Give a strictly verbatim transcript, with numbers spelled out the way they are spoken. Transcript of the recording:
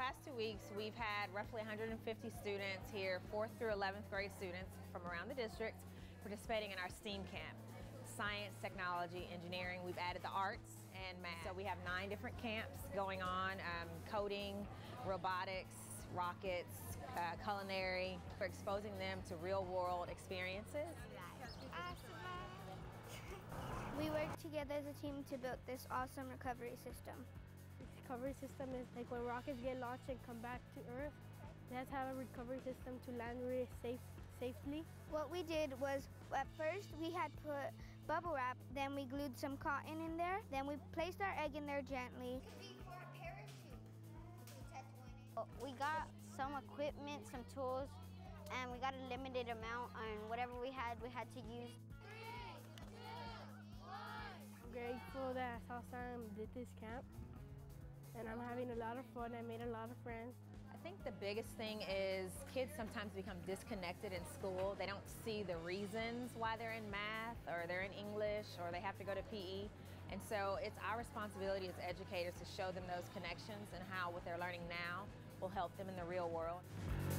past two weeks, we've had roughly one hundred fifty students here, fourth through eleventh grade students from around the district, participating in our STEAM camp. Science, technology, engineering. We've added the arts and math. So we have nine different camps going on, um, coding, robotics, rockets, uh, culinary. We're exposing them to real-world experiences. We work together as a team to build this awesome recovery system. The recovery system is like when rockets get launched and come back to Earth, they have to have a recovery system to land really safe, safely. What we did was, at first we had put bubble wrap, then we glued some cotton in there, then we placed our egg in there gently. We got some equipment, some tools, and we got a limited amount, and whatever we had, we had to use. I'm grateful that Southside did this camp, and I'm having a lot of fun. I made a lot of friends. I think the biggest thing is kids sometimes become disconnected in school. They don't see the reasons why they're in math or they're in English or they have to go to P E. And so it's our responsibility as educators to show them those connections and how what they're learning now will help them in the real world.